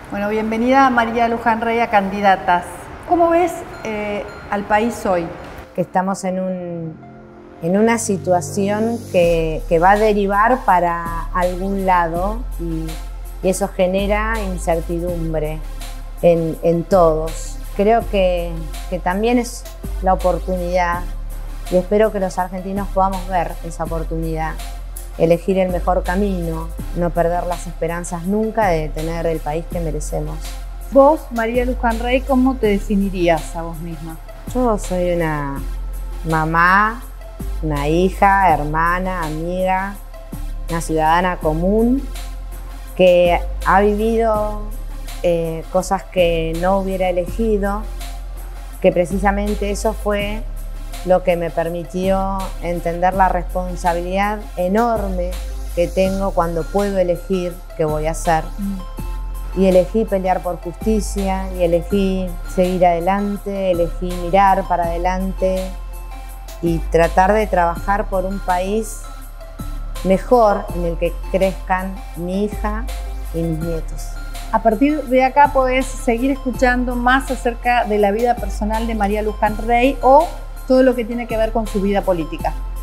Bueno, bienvenida María Luján Rey a Candidatas. ¿Cómo ves al país hoy? Que estamos en una situación que va a derivar para algún lado y eso genera incertidumbre en todos. Creo que también es la oportunidad y espero que los argentinos podamos ver esa oportunidad, elegir el mejor camino, no perder las esperanzas nunca de tener el país que merecemos. Vos, María Luján Rey, ¿cómo te definirías a vos misma? Yo soy una mamá, una hija, hermana, amiga, una ciudadana común que ha vivido cosas que no hubiera elegido, que precisamente eso fue lo que me permitió entender la responsabilidad enorme que tengo cuando puedo elegir qué voy a hacer. Y elegí pelear por justicia, y elegí seguir adelante, elegí mirar para adelante y tratar de trabajar por un país mejor en el que crezcan mi hija y mis nietos. A partir de acá podés seguir escuchando más acerca de la vida personal de María Luján Rey o todo lo que tiene que ver con su vida política.